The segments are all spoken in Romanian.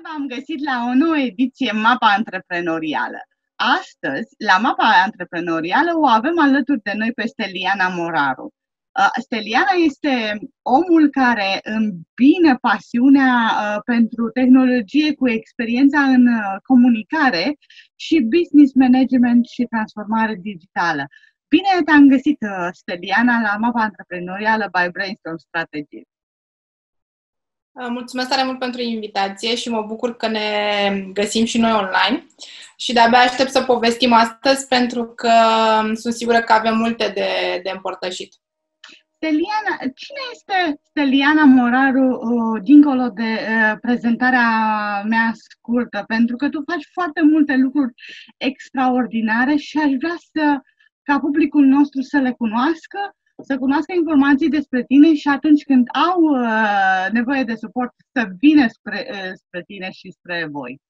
v-am găsit la o nouă ediție Mapa Antreprenorială. Astăzi, la Mapa Antreprenorială, o avem alături de noi pe Steliana Moraru. Steliana este omul care îmbină pasiunea pentru tehnologie cu experiența în comunicare și business management și transformare digitală. Bine te-am găsit, Steliana, la Mapa Antreprenorială by Brainstorm Strategy. Mulțumesc tare mult pentru invitație și mă bucur că ne găsim și noi online și de-abia aștept să povestim astăzi pentru că sunt sigură că avem multe de împărtășit. Steliana, cine este Steliana Moraru, dincolo de prezentarea mea scurtă? Pentru că tu faci foarte multe lucruri extraordinare și aș vrea ca publicul nostru să le cunoască, să cunoască informații despre tine și atunci când au nevoie de suport să vină spre tine și spre voi.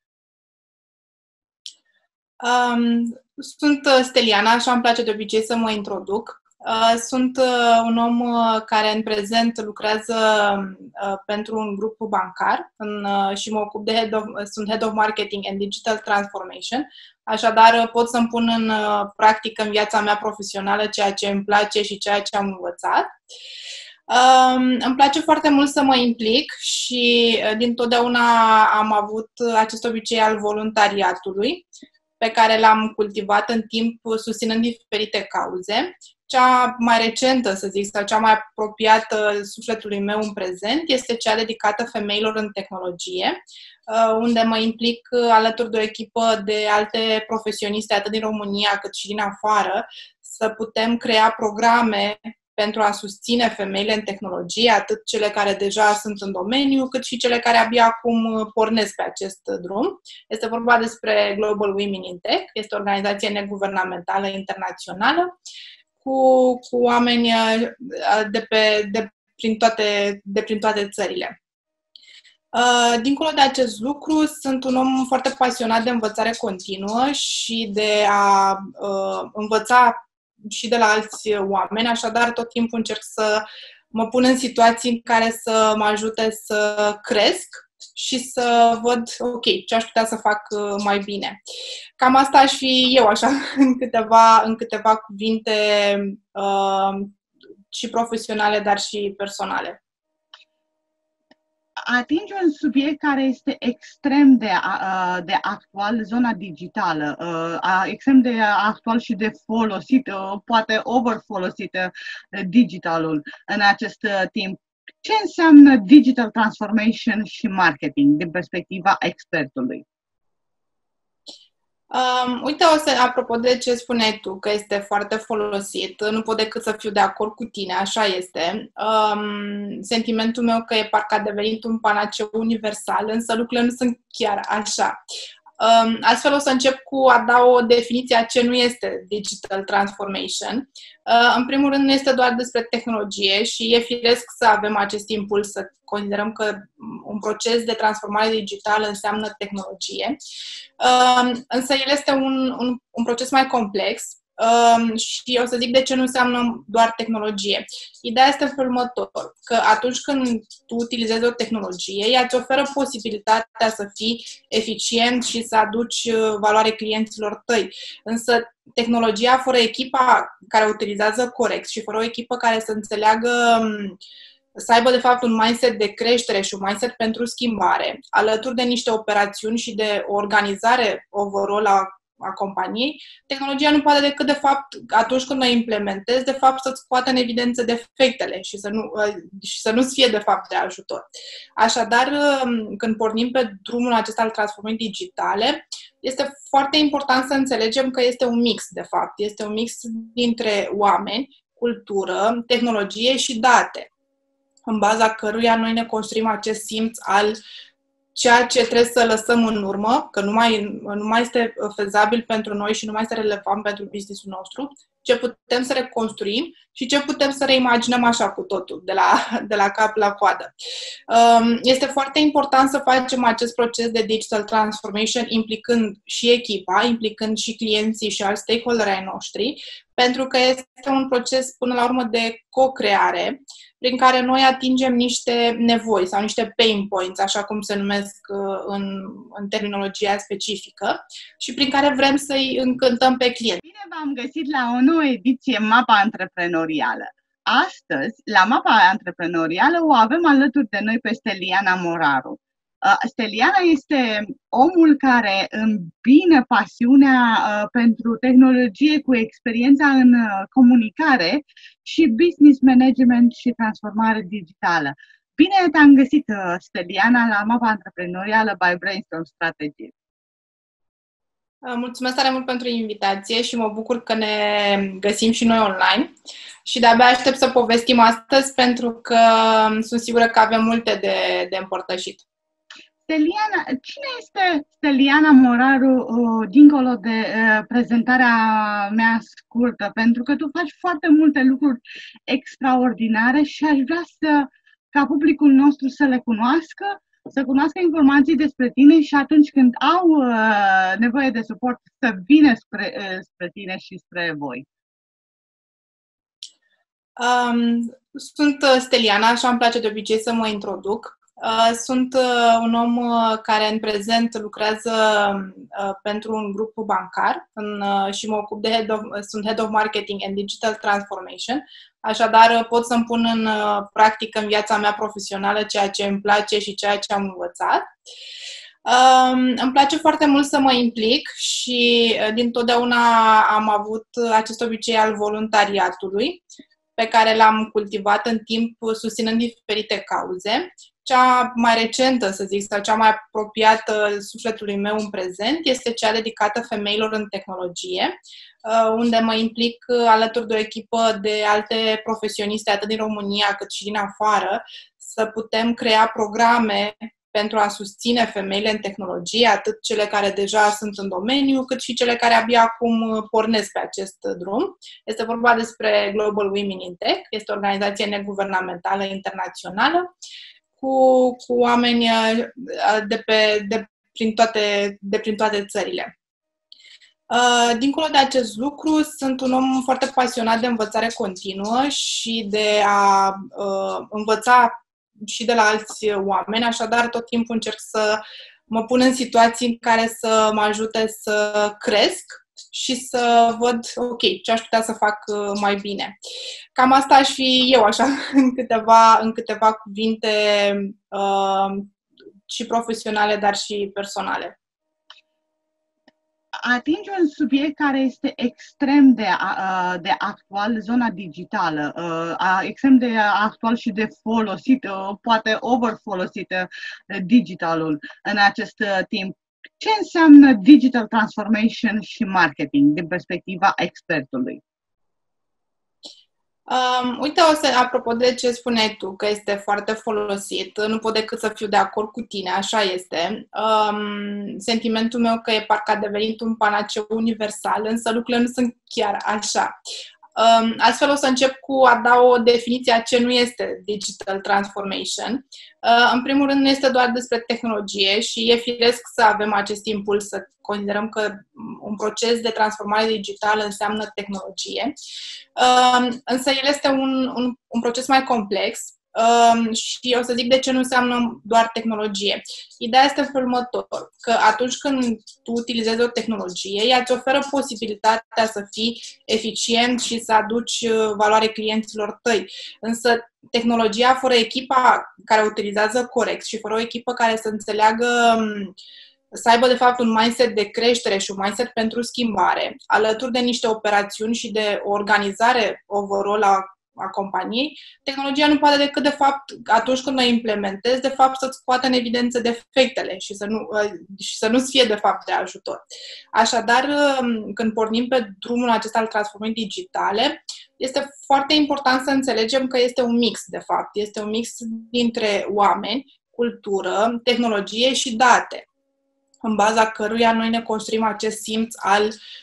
Sunt Steliana, așa îmi place de obicei să mă introduc. Sunt un om care în prezent lucrează pentru un grup bancar și mă ocup sunt Head of Marketing and Digital Transformation. Așadar, pot să-mi pun în practică în viața mea profesională ceea ce îmi place și ceea ce am învățat. Îmi place foarte mult să mă implic și dintotdeauna am avut acest obicei al voluntariatului pe care l-am cultivat în timp susținând diferite cauze. Cea mai recentă, să zic, sau cea mai apropiată sufletului meu în prezent este cea dedicată femeilor în tehnologie, unde mă implic alături de o echipă de alte profesioniste, atât din România cât și din afară, să putem crea programe pentru a susține femeile în tehnologie, atât cele care deja sunt în domeniu, cât și cele care abia acum pornesc pe acest drum. Este vorba despre Global Women in Tech, este o organizație neguvernamentală internațională cu oameni prin toate țările. Dincolo de acest lucru, sunt un om foarte pasionat de învățare continuă și de a învăța și de la alți oameni, așadar tot timpul încerc să mă pun în situații în care să mă ajute să cresc și să văd, ok, ce aș putea să fac mai bine. Cam asta aș fi eu, așa, în câteva cuvinte și profesionale, dar și personale. Atingi un subiect care este extrem de actual, zona digitală, extrem de actual și de folosit, poate overfolosit digitalul în acest timp. Ce înseamnă digital transformation și marketing din perspectiva expertului? Uite, apropo de ce spuneai tu, că este foarte folosit, nu pot decât să fiu de acord cu tine, așa este. Sentimentul meu că e parcă a devenit un panaceu universal, însă lucrurile nu sunt chiar așa. Astfel o să încep cu a da o definiție a ce nu este digital transformation. În primul rând, nu este doar despre tehnologie și e firesc să avem acest impuls, să considerăm că un proces de transformare digitală înseamnă tehnologie. Însă el este un proces mai complex și o să zic de ce nu înseamnă doar tehnologie. Ideea este în felul următor, că atunci când tu utilizezi o tehnologie, ea îți oferă posibilitatea să fii eficient și să aduci valoare clienților tăi. Însă tehnologia fără echipa care o utilizează corect și fără o echipă care să înțeleagă, să aibă de fapt un mindset de creștere și un mindset pentru schimbare, alături de niște operațiuni și de o organizare overall a companiei, tehnologia nu poate decât, de fapt, atunci când o implementezi, de fapt, să-ți scoată în evidență defectele și să nu-ți fie, de fapt, de ajutor. Așadar, când pornim pe drumul acesta al transformării digitale, este foarte important să înțelegem că este un mix, de fapt. Este un mix dintre oameni, cultură, tehnologie și date, în baza căruia noi ne construim acest simț al ceea ce trebuie să lăsăm în urmă, că nu mai este fezabil pentru noi și nu mai este relevant pentru business-ul nostru, ce putem să reconstruim și ce putem să reimaginăm așa cu totul, de la cap la coadă. Este foarte important să facem acest proces de digital transformation implicând și echipa, implicând și clienții și alți stakeholderi ai noștri, pentru că este un proces până la urmă de co-creare, prin care noi atingem niște nevoi sau niște pain points, așa cum se numesc în terminologia specifică, și prin care vrem să-i încântăm pe client. Bine v-am găsit la o nouă ediție Mapa Antreprenorială. Astăzi, la Mapa Antreprenorială, o avem alături de noi pe Steliana Moraru. Steliana este omul care îmbină pasiunea pentru tehnologie cu experiența în comunicare și business management și transformare digitală. Bine te-am găsit, Steliana, la Mapa Antreprenorială by Brainstorm Strategy. Mulțumesc tare mult pentru invitație și mă bucur că ne găsim și noi online și de-abia aștept să povestim astăzi pentru că sunt sigură că avem multe de împărtășit. Steliana, cine este Steliana Moraru, dincolo de prezentarea mea scurtă? Pentru că tu faci foarte multe lucruri extraordinare și aș vrea ca publicul nostru să le cunoască, să cunoască informații despre tine și atunci când au nevoie de suport să vină spre tine și spre voi. Sunt Steliana, așa îmi place de obicei să mă introduc. Sunt un om care în prezent lucrează pentru un grup bancar și mă ocup sunt Head of Marketing and Digital Transformation. Așadar, pot să-mi pun în practică în viața mea profesională ceea ce îmi place și ceea ce am învățat. Îmi place foarte mult să mă implic și dintotdeauna am avut acest obicei al voluntariatului, pe care l-am cultivat în timp susținând diferite cauze. Cea mai recentă, să zic, sau cea mai apropiată sufletului meu în prezent este cea dedicată femeilor în tehnologie, unde mă implic alături de o echipă de alte profesioniste, atât din România cât și din afară, să putem crea programe pentru a susține femeile în tehnologie, atât cele care deja sunt în domeniu, cât și cele care abia acum pornesc pe acest drum. Este vorba despre Global Women in Tech, este o organizație neguvernamentală internațională cu oameni prin toate țările. Dincolo de acest lucru, sunt un om foarte pasionat de învățare continuă și de a învăța și de la alți oameni, așadar tot timpul încerc să mă pun în situații în care să mă ajute să cresc și să văd, ok, ce aș putea să fac mai bine. Cam asta aș fi eu, așa, în câteva cuvinte și profesionale, dar și personale. Atingi un subiect care este extrem de actual, zona digitală, extrem de actual și de folosit, poate overfolosit digitalul în acest timp. Ce înseamnă digital transformation și marketing din perspectiva expertului? Uite, apropo de ce spuneai tu, că este foarte folosit, nu pot decât să fiu de acord cu tine, așa este. Sentimentul meu că e parcă a devenit un panaceu universal, însă lucrurile nu sunt chiar așa. Astfel o să încep cu a da o definiție a ce nu este digital transformation. În primul rând, nu este doar despre tehnologie și e firesc să avem acest impuls să considerăm că un proces de transformare digitală înseamnă tehnologie, însă el este un proces mai complex și o să zic de ce nu înseamnă doar tehnologie. Ideea este în felul următor, că atunci când tu utilizezi o tehnologie, ea îți oferă posibilitatea să fii eficient și să aduci valoare clienților tăi. Însă tehnologia fără echipa care o utilizează corect și fără o echipă care să înțeleagă, să aibă de fapt un mindset de creștere și un mindset pentru schimbare, alături de niște operațiuni și de o organizare overall a companiei, tehnologia nu poate decât, de fapt, atunci când o implementezi, de fapt, să-ți scoată în evidență defectele și să nu-ți fie, de fapt, de ajutor. Așadar, când pornim pe drumul acesta al transformării digitale, este foarte important să înțelegem că este un mix, de fapt. Este un mix dintre oameni, cultură, tehnologie și date, în baza căruia noi ne construim acest simț al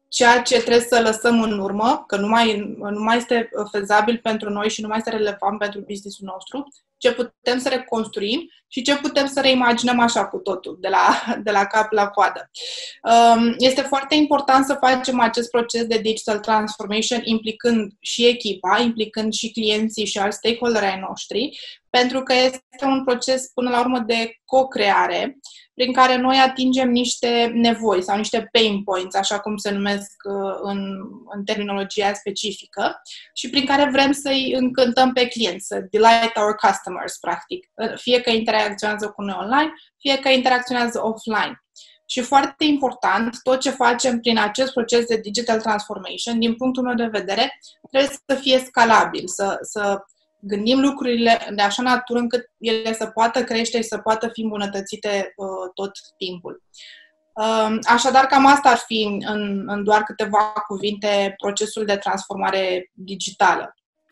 ceea ce trebuie să lăsăm în urmă, că nu mai este fezabil pentru noi și nu mai este relevant pentru business-ul nostru, ce putem să reconstruim și ce putem să reimaginăm așa cu totul, de la cap la coadă. Este foarte important să facem acest proces de digital transformation implicând și echipa, implicând și clienții și alți stakeholder ai noștri, pentru că este un proces până la urmă de co-creare, prin care noi atingem niște nevoi sau niște pain points, așa cum se numesc în terminologia specifică, și prin care vrem să-i încântăm pe clienți, să delight our customers, practic. Fie că interacționează cu noi online, fie că interacționează offline. Și foarte important, tot ce facem prin acest proces de digital transformation, din punctul meu de vedere, trebuie să fie scalabil, să gândim lucrurile de așa natură încât ele să poată crește și să poată fi îmbunătățite tot timpul. Așadar, cam asta ar fi în doar câteva cuvinte procesul de transformare digitală.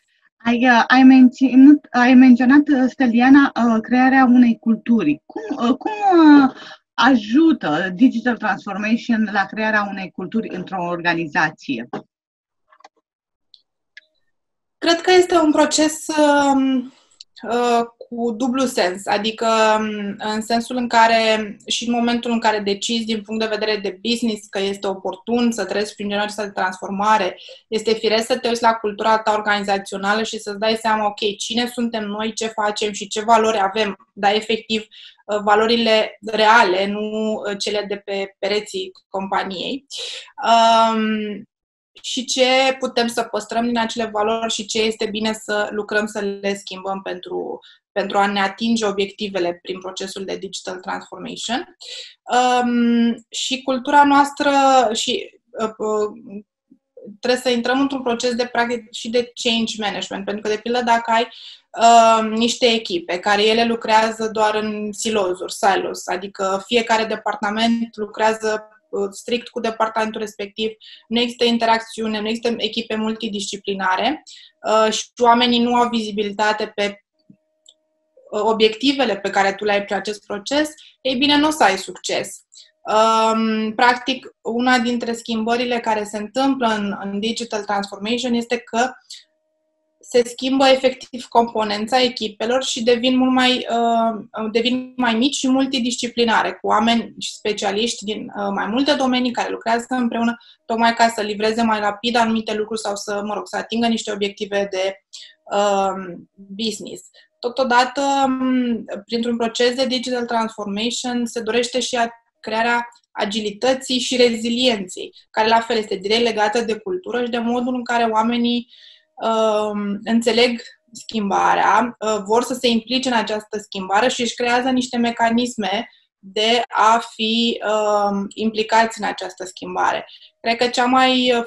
Ai menționat, Steliana, crearea unei culturi. Cum ajută digital transformation la crearea unei culturi într-o organizație? Cred că este un proces cu dublu sens, adică în sensul în care și în momentul în care decizi din punct de vedere de business că este oportun să treci prin genul acesta de transformare, este firesc să te uiți la cultura ta organizațională și să-ți dai seama, ok, cine suntem noi, ce facem și ce valori avem, dar efectiv valorile reale, nu cele de pe pereții companiei. Și ce putem să păstrăm din acele valori și ce este bine să lucrăm să le schimbăm pentru a ne atinge obiectivele prin procesul de digital transformation. Și cultura noastră trebuie să intrăm într-un proces de practic și de change management, pentru că, de pildă, dacă ai niște echipe care ele lucrează doar în silos, adică fiecare departament lucrează strict cu departamentul respectiv, nu există interacțiune, nu există echipe multidisciplinare și oamenii nu au vizibilitate pe obiectivele pe care tu le ai prin acest proces, ei bine, nu o să ai succes. Practic, una dintre schimbările care se întâmplă în digital transformation este că se schimbă efectiv componența echipelor și devin mai mici și multidisciplinare, cu oameni și specialiști din mai multe domenii care lucrează împreună, tocmai ca să livreze mai rapid anumite lucruri sau să atingă niște obiective de business. Totodată, printr-un proces de digital transformation, se dorește și crearea agilității și rezilienței, care la fel este direct legată de cultură și de modul în care oamenii înțeleg schimbarea, vor să se implice în această schimbare și își creează niște mecanisme de a fi implicați în această schimbare. Cred că cel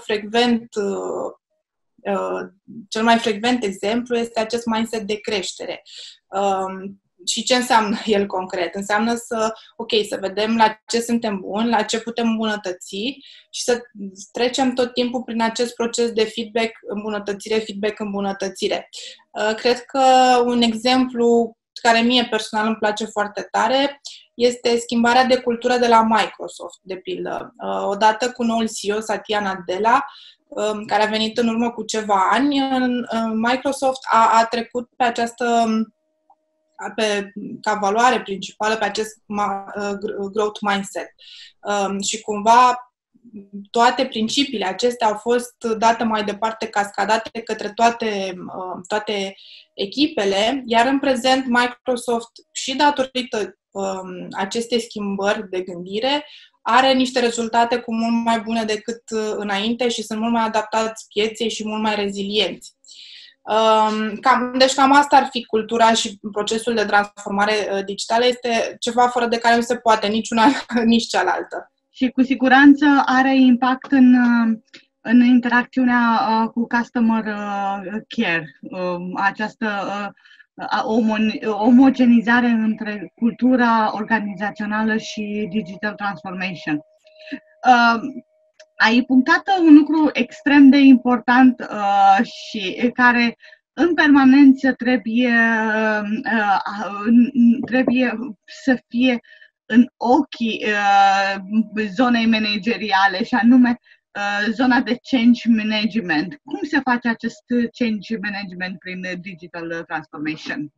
mai frecvent exemplu este acest mindset de creștere. Și ce înseamnă el concret? Înseamnă să vedem la ce suntem buni, la ce putem îmbunătăți și să trecem tot timpul prin acest proces de feedback, îmbunătățire. Cred că un exemplu care mie personal îmi place foarte tare este schimbarea de cultură de la Microsoft, de pildă. Odată cu noul CEO, Satya Nadella, care a venit în urmă cu ceva ani, Microsoft a trecut pe ca valoare principală pe acest growth mindset. Și cumva toate principiile acestea au fost date mai departe, cascadate către toate echipele, iar în prezent Microsoft, și datorită acestei schimbări de gândire, are niște rezultate cu mult mai bune decât înainte și sunt mult mai adaptați pieței și mult mai rezilienți. Deci cam asta ar fi cultura și procesul de transformare digitală. Este ceva fără de care nu se poate niciuna, nici cealaltă. Și cu siguranță are impact în interacțiunea cu customer care, această omogenizare între cultura organizațională și digital transformation. Ai punctat un lucru extrem de important și care în permanență trebuie să fie în ochii zonei manageriale, și anume zona de change management. Cum se face acest change management prin digital transformation?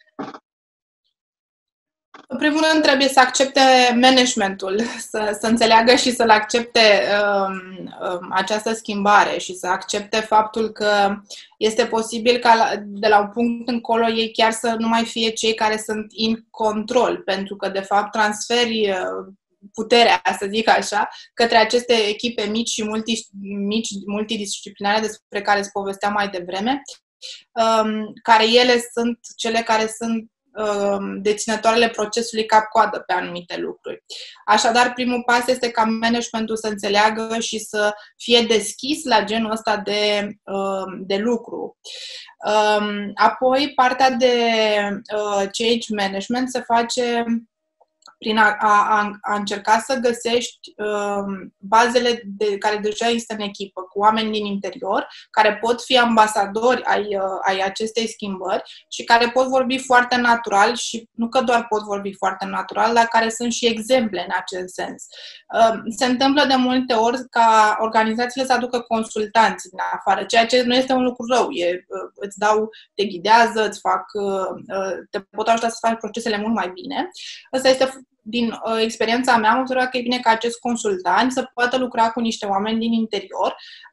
În primul rând, trebuie să accepte managementul, să înțeleagă și să-l accepte această schimbare și să accepte faptul că este posibil ca de la un punct încolo ei chiar să nu mai fie cei care sunt in control, pentru că, de fapt, transferi puterea, să zic așa, către aceste echipe mici și multidisciplinare despre care îți povesteam mai devreme, care ele sunt cele care sunt deținătoarele procesului cap-coadă pe anumite lucruri. Așadar, primul pas este ca managementul să înțeleagă și să fie deschis la genul ăsta de lucru. Apoi, partea de change management se face prin a încerca să găsești bazele care deja există în echipă, cu oameni din interior, care pot fi ambasadori ai acestei schimbări și care pot vorbi foarte natural și nu că doar pot vorbi foarte natural, dar care sunt și exemple în acest sens. Se întâmplă de multe ori ca organizațiile să aducă consultanți din afară, ceea ce nu este un lucru rău. Te ghidează, te pot ajuta să faci procesele mult mai bine. Asta este din experiența mea, am observat că e bine ca acest consultant să poată lucra cu niște oameni din interior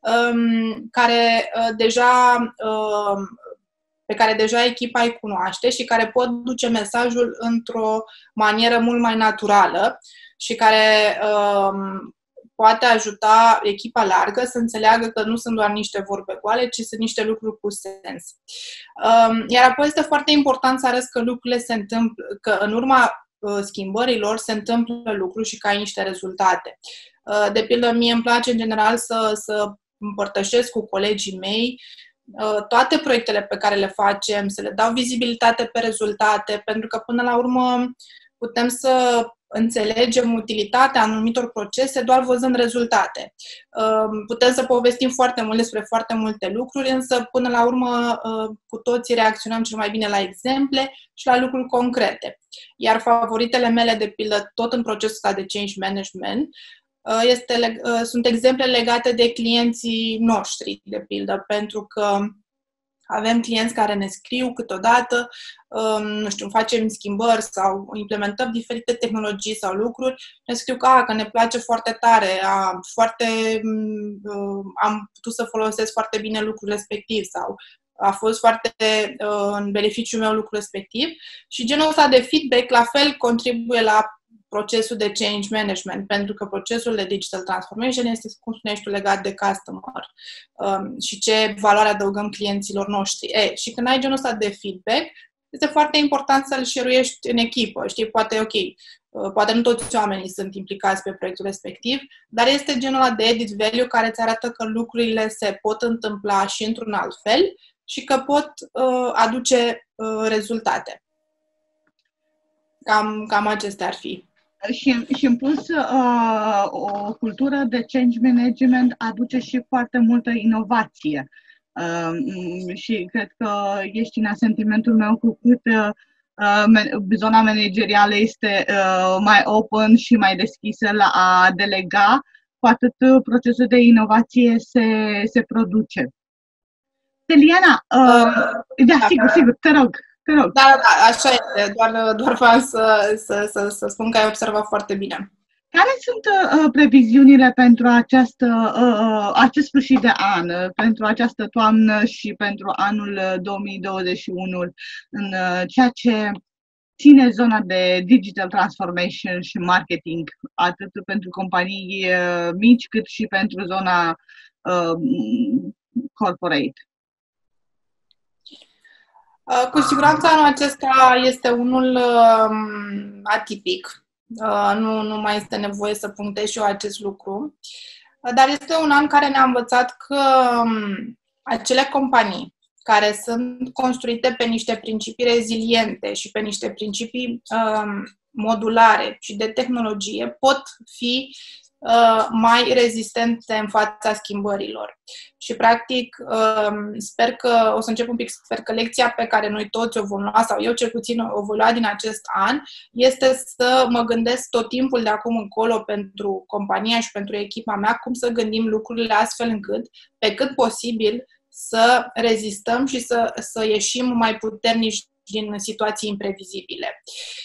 pe care deja echipa îi cunoaște și care pot duce mesajul într-o manieră mult mai naturală și care poate ajuta echipa largă să înțeleagă că nu sunt doar niște vorbe goale, ci sunt niște lucruri cu sens. Iar apoi este foarte important să arăți că lucrurile se întâmplă, că în urma schimbărilor se întâmplă lucruri și că ai niște rezultate. De pildă, mie îmi place în general să împărtășesc cu colegii mei toate proiectele pe care le facem, să le dau vizibilitate pe rezultate, pentru că până la urmă putem să înțelegem utilitatea anumitor procese doar văzând rezultate. Putem să povestim foarte mult despre foarte multe lucruri, însă până la urmă cu toții reacționăm cel mai bine la exemple și la lucruri concrete. Iar favoritele mele, de pildă, tot în procesul ăsta de change management, sunt exemple legate de clienții noștri, de pildă, pentru că avem clienți care ne scriu câteodată, nu știu, facem schimbări sau implementăm diferite tehnologii sau lucruri, ne scriu că ne place foarte tare, am putut să folosesc foarte bine lucrul respectiv sau a fost foarte în beneficiul meu lucrul respectiv și genul ăsta de feedback la fel contribuie la procesul de change management, pentru că procesul de digital transformation este, cum spuneai tu, legat de customer și ce valoare adăugăm clienților noștri. Și când ai genul ăsta de feedback, este foarte important să-l share-uiești în echipă. Știi, poate nu toți oamenii sunt implicați pe proiectul respectiv, dar este genul ăla de added value care îți arată că lucrurile se pot întâmpla și într-un alt fel și că pot aduce rezultate. Cam acestea ar fi. Și în plus, o cultură de change management aduce și foarte multă inovație. Și cred că ești în asentimentul meu cu cât zona managerială este mai open și mai deschisă la a delega, cu atât procesul de inovație se produce. Steliana, da, sigur, te rog. Da, așa este. Doar vreau să spun că ai observat foarte bine. Care sunt previziunile pentru acest sfârșit de an, pentru această toamnă și pentru anul 2021, în ceea ce ține zona de digital transformation și marketing, atât pentru companii mici cât și pentru zona corporate? Cu siguranță anul acesta este unul atipic. Nu mai este nevoie să punctez și eu acest lucru. Dar este un an care ne-a învățat că acele companii care sunt construite pe niște principii reziliente și pe niște principii modulare și de tehnologie pot fi mai rezistente în fața schimbărilor. Și, practic, sper că lecția pe care noi toți o vom lua, sau eu cel puțin o voi lua din acest an, este să mă gândesc tot timpul de acum încolo pentru compania și pentru echipa mea, cum să gândim lucrurile astfel încât, pe cât posibil, să rezistăm și să ieșim mai puternici din situații imprevizibile.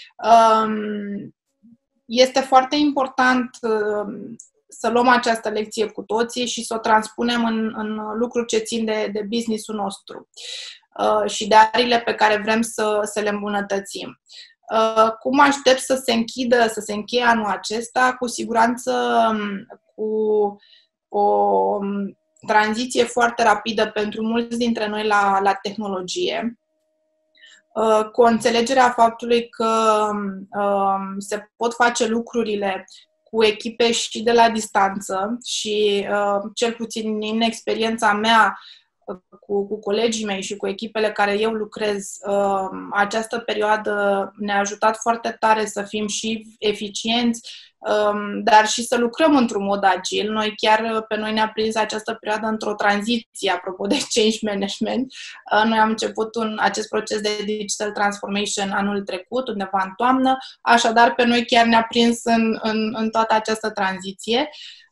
Este foarte important să luăm această lecție cu toții și să o transpunem în lucruri ce țin de business-ul nostru și de ariile pe care vrem să le îmbunătățim. Cum aștept să se încheie anul acesta? Cu siguranță cu o tranziție foarte rapidă pentru mulți dintre noi la tehnologie, cu înțelegerea faptului că se pot face lucrurile cu echipe și de la distanță și, cel puțin în experiența mea cu colegii mei și cu echipele care eu lucrez, această perioadă ne-a ajutat foarte tare să fim și eficienți, dar și să lucrăm într-un mod agil. Pe noi ne-a prins această perioadă într-o tranziție, apropo de change management. Noi am început acest proces de digital transformation anul trecut, undeva în toamnă, așadar pe noi chiar ne-a prins în toată această tranziție.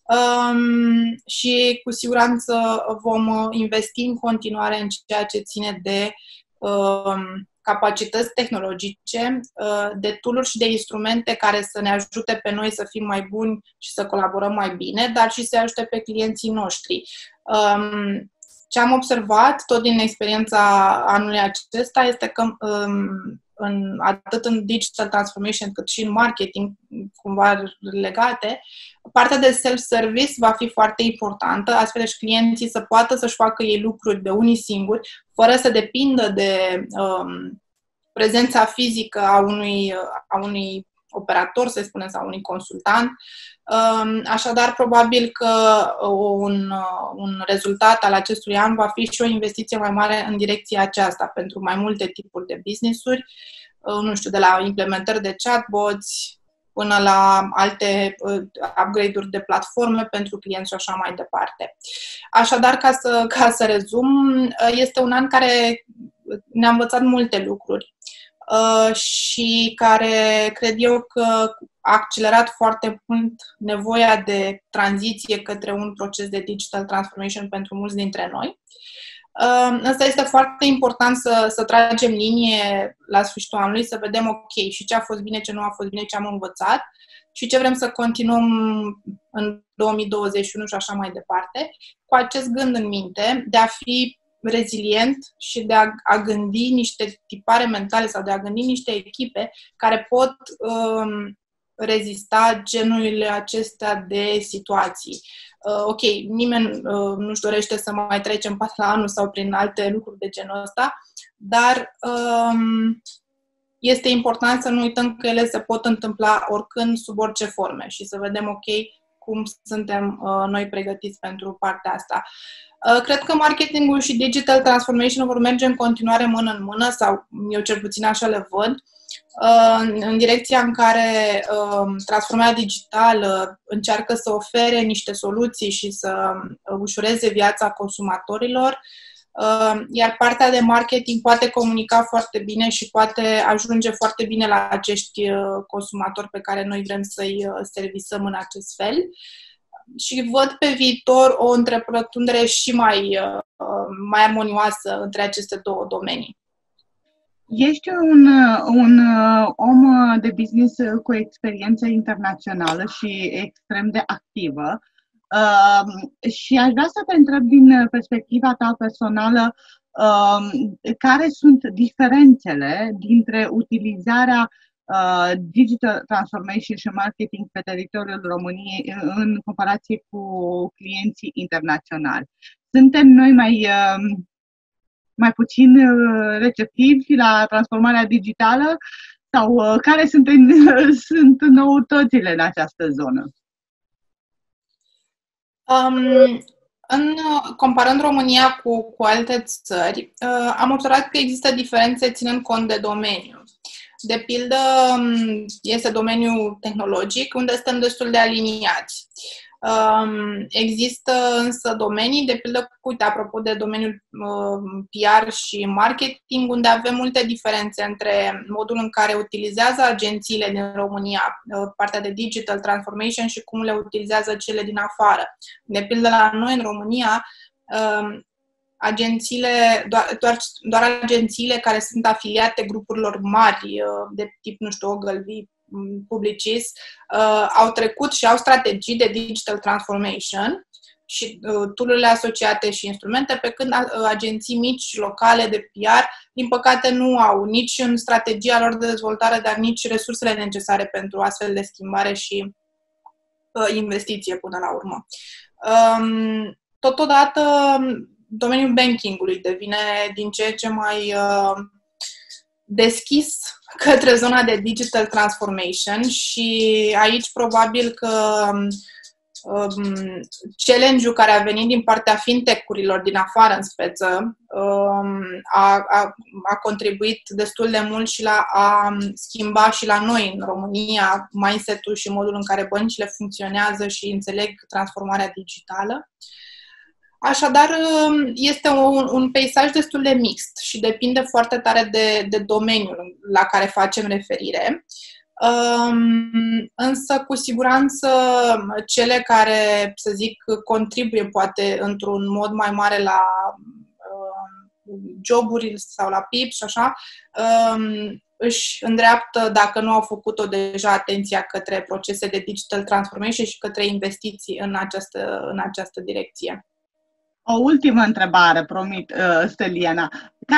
Și cu siguranță vom investi în continuare în ceea ce ține de capacități tehnologice, de tool-uri și de instrumente care să ne ajute pe noi să fim mai buni și să colaborăm mai bine, dar și să ajute pe clienții noștri. Ce am observat tot din experiența anului acesta este că atât în digital transformation cât și în marketing, cumva legate, partea de self-service va fi foarte importantă, astfel că clienții să poată să-și facă ei lucruri de unii singuri, fără să depindă de prezența fizică a unui operator, să spunem, sau unui consultant. Așadar, probabil că un rezultat al acestui an va fi și o investiție mai mare în direcția aceasta pentru mai multe tipuri de business-uri, nu știu, de la implementări de chatbots până la alte upgrade-uri de platforme pentru clienți și așa mai departe. Așadar, ca să rezum, este un an care ne-a învățat multe lucruri și care cred eu că a accelerat foarte mult nevoia de tranziție către un proces de digital transformation pentru mulți dintre noi. Asta este foarte important să tragem linie la sfârșitul anului, să vedem ok, și ce a fost bine, ce nu a fost bine, ce am învățat și ce vrem să continuăm în 2021 și așa mai departe, cu acest gând în minte de a fi rezilient și de a gândi niște tipare mentale sau de a gândi niște echipe care pot rezista genurile acestea de situații. Ok, nimeni nu-și dorește să mai trecem pas la anul sau prin alte lucruri de genul ăsta, dar este important să nu uităm că ele se pot întâmpla oricând, sub orice forme și să vedem ok cum suntem noi pregătiți pentru partea asta. Cred că marketingul și digital transformation vor merge în continuare mână în mână, sau eu cel puțin așa le văd, în direcția în care transformarea digitală încearcă să ofere niște soluții și să ușureze viața consumatorilor, iar partea de marketing poate comunica foarte bine și poate ajunge foarte bine la acești consumatori pe care noi vrem să-i servisăm în acest fel. Și văd pe viitor o întrepătrundere și mai armonioasă între aceste două domenii. Ești un om de business cu experiență internațională și extrem de activă și aș vrea să te întreb din perspectiva ta personală care sunt diferențele dintre utilizarea digital transformation și marketing pe teritoriul României în comparație cu clienții internaționali. Suntem noi mai puțin receptivi la transformarea digitală sau care sunt noutățile în această zonă? Comparând România cu alte țări, am observat că există diferențe ținând cont de domeniu. De pildă, este domeniul tehnologic, unde suntem destul de aliniați. Există însă domenii, de pildă, uite, apropo de domeniul PR și marketing, unde avem multe diferențe între modul în care utilizează agențiile din România partea de digital transformation și cum le utilizează cele din afară. De pildă, la noi în România, agențiile, doar agențiile care sunt afiliate grupurilor mari, de tip, nu știu, Ogilvy, Publicis, au trecut și au strategii de digital transformation și tool-urile asociate și instrumente, pe când agenții mici, locale de PR, din păcate nu au nici în strategia lor de dezvoltare, dar nici resursele necesare pentru astfel de schimbare și investiție până la urmă. Totodată, domeniul bankingului devine din ce în ce mai deschis către zona de digital transformation și aici probabil că challenge-ul care a venit din partea fintech-urilor din afară în speță a contribuit destul de mult și la a schimba și la noi în România mindset-ul și modul în care băncile funcționează și înțeleg transformarea digitală. Așadar, este un peisaj destul de mixt și depinde foarte tare de domeniul la care facem referire. Însă, cu siguranță, cele care, să zic, contribuie poate într-un mod mai mare la joburi sau la PIB și așa, își îndreaptă, dacă nu au făcut-o deja, atenția către procese de digital transformation și către investiții în această direcție. O ultimă întrebare, promit, Steliana.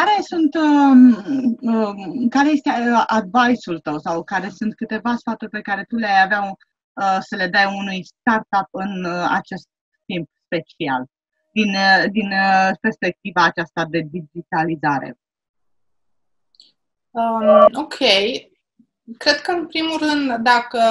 Care este advice-ul tău sau care sunt câteva sfaturi pe care tu le-ai avea să le dai unui startup în acest timp special, din perspectiva aceasta de digitalizare? Ok. Cred că, în primul rând,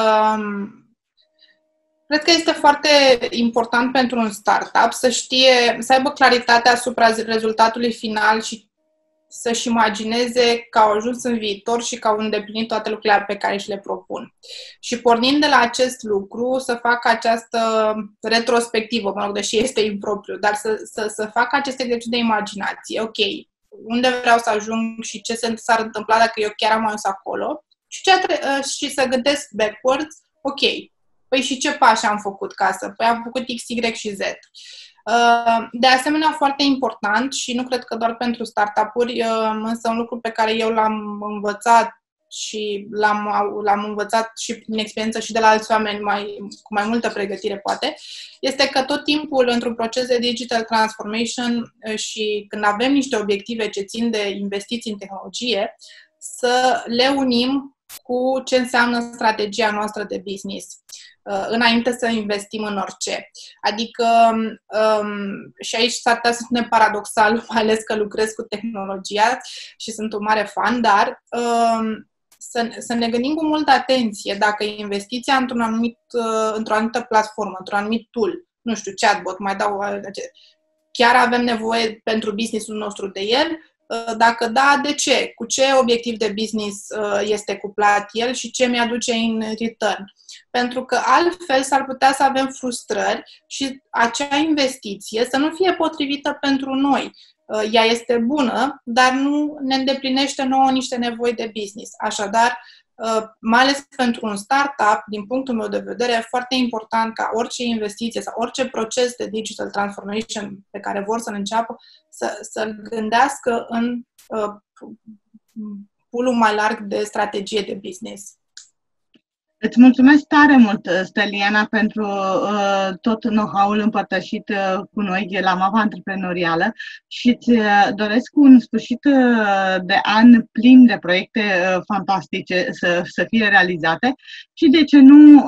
cred că este foarte important pentru un startup să aibă claritate asupra rezultatului final și să-și imagineze că au ajuns în viitor și că au îndeplinit toate lucrurile pe care și le propun. Și pornind de la acest lucru, să facă această retrospectivă, deși este impropriu, dar să facă acest exercițiu de imaginație. Ok, unde vreau să ajung și ce s-ar întâmpla dacă eu chiar am ajuns acolo și să gândesc backwards, ok, păi și ce pași am făcut Păi am făcut X, Y și Z. De asemenea, foarte important și nu cred că doar pentru startup-uri, însă un lucru pe care eu l-am învățat și l-am învățat și prin experiență și de la alți oameni cu mai multă pregătire, poate, este că tot timpul într-un proces de digital transformation și când avem niște obiective ce țin de investiții în tehnologie, să le unim cu ce înseamnă strategia noastră de business, înainte să investim în orice. Adică, și aici s-ar putea să sune paradoxal, mai ales că lucrez cu tehnologia și sunt un mare fan, dar să ne gândim cu multă atenție dacă investiția într-o anumită platformă, într-un anumit tool, nu știu, chatbot, chiar avem nevoie pentru business-ul nostru de el. Dacă da, de ce? Cu ce obiectiv de business este cuplat el și ce mi-aduce în return? Pentru că altfel s-ar putea să avem frustrări și acea investiție să nu fie potrivită pentru noi. Ea este bună, dar nu ne îndeplinește nouă niște nevoi de business. Așadar, mai ales pentru un startup, din punctul meu de vedere, e foarte important ca orice investiție sau orice proces de digital transformation pe care vor să-l înceapă, să-l gândească în pool-ul mai larg de strategie de business. Îți mulțumesc tare mult, Steliana, pentru tot know-how-ul împărtășit cu noi la Mapa Antreprenorială și îți doresc un sfârșit de an plin de proiecte fantastice să fie realizate și, de ce nu,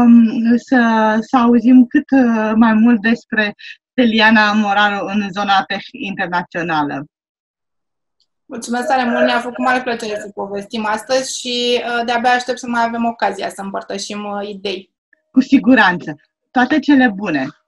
să auzim cât mai mult despre Steliana Moraru în zona tech internațională. Mulțumesc tare mult, ne-a făcut mare plăcere să povestim astăzi și de-abia aștept să mai avem ocazia să împărtășim idei. Cu siguranță. Toate cele bune!